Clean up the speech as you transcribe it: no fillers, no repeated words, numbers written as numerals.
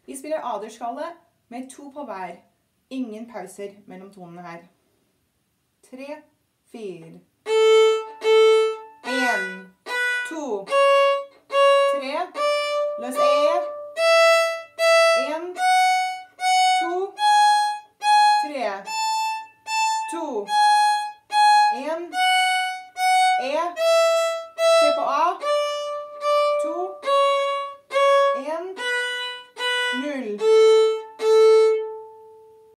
Vi spiller A-dur-skalle med 2 på hver. Ingen pauser mellom tonene her. 3, 4. 1, 2, 3. Løs E. 1, 2, 3. 2, 1. E. 3 på A. 2, 1, 0.